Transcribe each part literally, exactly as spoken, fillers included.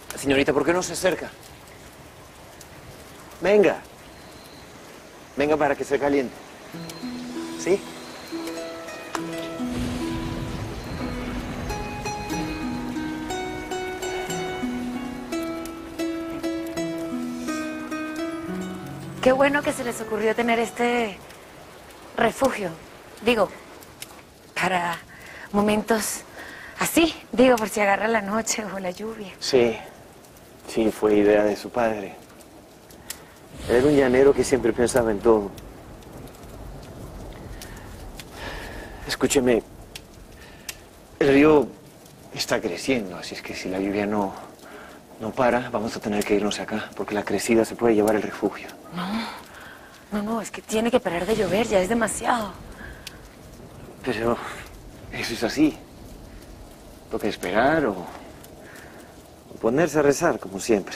Señorita, ¿por qué no se acerca? Venga. Venga para que se caliente. ¿Sí? Qué bueno que se les ocurrió tener este refugio. Digo, para momentos así. Digo, por si agarra la noche o la lluvia. Sí. Sí, fue idea de su padre. Era un llanero que siempre pensaba en todo. Escúcheme, el río está creciendo, así es que si la lluvia no, no para, vamos a tener que irnos acá, porque la crecida se puede llevar el refugio. No, no, no, es que tiene que parar de llover, ya es demasiado. Pero eso es así. Toca esperar o, o ponerse a rezar, como siempre.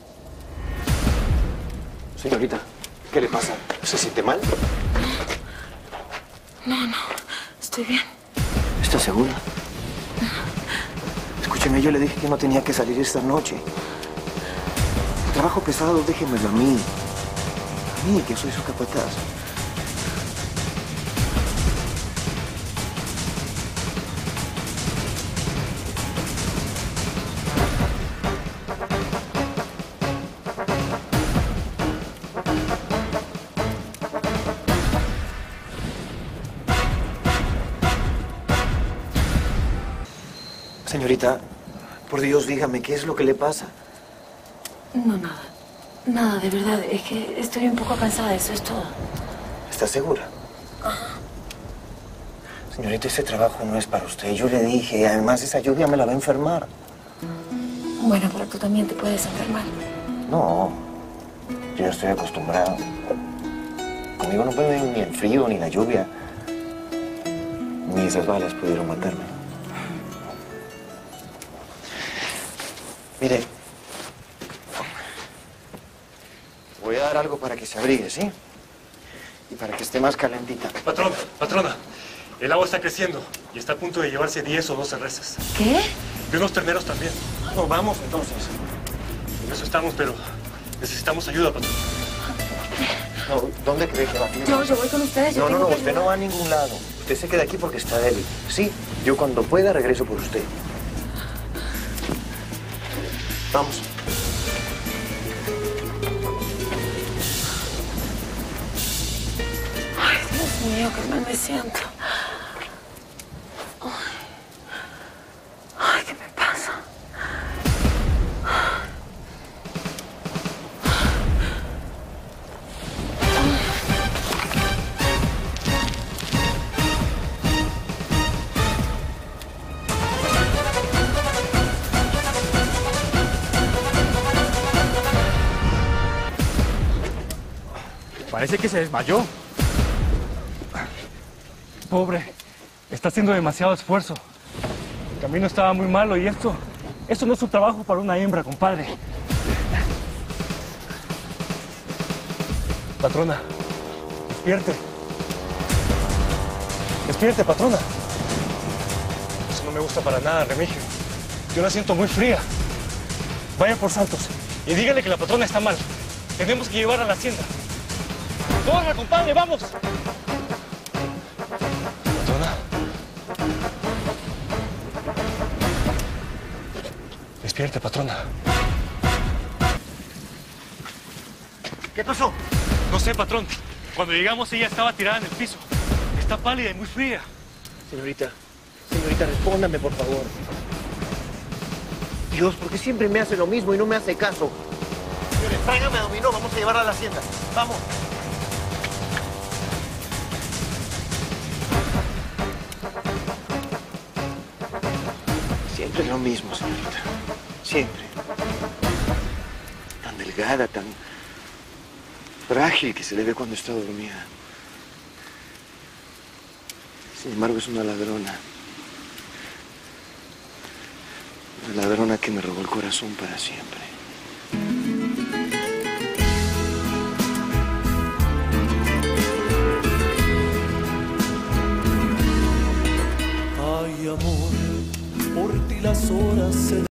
Señorita, ¿qué le pasa? ¿Se siente mal? No, no, estoy bien. ¿Está segura? Escúcheme, yo le dije que no tenía que salir esta noche. El trabajo pesado, déjemelo a mí. A mí, que soy su capataz. Señorita, por Dios, dígame, ¿qué es lo que le pasa? No, nada. Nada, de verdad. Es que estoy un poco cansada, eso es todo. ¿Está segura? Ajá. Señorita, ese trabajo no es para usted. Yo le dije, además esa lluvia me la va a enfermar. Bueno, pero tú también te puedes enfermar. No, yo ya estoy acostumbrado. Conmigo no puede ni el frío, ni la lluvia. Ni esas balas pudieron matarme. Mire, voy a dar algo para que se abrigue, ¿sí? Y para que esté más calentita. Patrona, patrona, el agua está creciendo y está a punto de llevarse diez o doce reses. ¿Qué? De unos terneros también. No, vamos entonces. En eso estamos, pero necesitamos ayuda, patrona. No, ¿dónde cree que va? No, yo voy con ustedes. Yo No, no, tengo no, que usted no va a ningún lado. Usted se queda aquí porque está débil. Sí, yo cuando pueda regreso por usted. Vamos. Ay, Dios mío, qué mal me siento. Ay, Ay ¿qué me pasa? Parece que se desmayó. Pobre, está haciendo demasiado esfuerzo. El camino estaba muy malo y esto, esto no es un trabajo para una hembra, compadre. Patrona, despierte. Despierte, patrona. Eso no me gusta para nada, Remigio. Yo la siento muy fría. Vaya por Santos y dígale que la patrona está mal. Tenemos que llevarla a la hacienda. ¡Corra, compadre, vamos! Patrona. Despierte, patrona. ¿Qué pasó? No sé, patrón. Cuando llegamos ella estaba tirada en el piso. Está pálida y muy fría. Señorita, señorita, respóndame, por favor. Dios, ¿por qué siempre me hace lo mismo y no me hace caso? Señores, tráigame a Dominó, vamos a llevarla a la hacienda. ¡Vamos! Siempre lo mismo, señorita. Siempre. Tan delgada, tan frágil que se le ve cuando está dormida. Sin embargo, es una ladrona. Una ladrona que me robó el corazón para siempre. Ay, amor, por ti las horas se